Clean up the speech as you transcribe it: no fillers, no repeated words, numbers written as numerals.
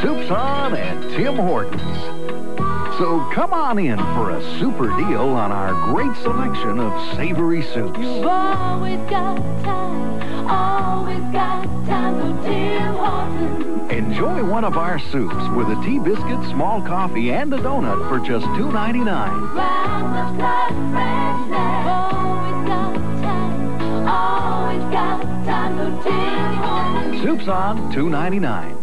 Soup's on at Tim Hortons. So come on in for a super deal on our great selection of savory soups. You've always got time for Tim Hortons. Enjoy one of our soups with a tea biscuit, small coffee, and a donut for just $2.99. Round the clock freshness. Always got time for Tim Hortons. Soup's on $2.99.